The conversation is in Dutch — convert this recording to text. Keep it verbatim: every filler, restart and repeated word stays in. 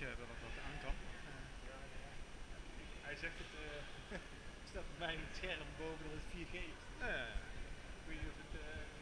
plaatje hebben wat dat aan kan. Uh, Hij zegt het, uh, staat bij mij in het scherm boven dat het vier G is. Uh, Ik weet niet of het... Uh,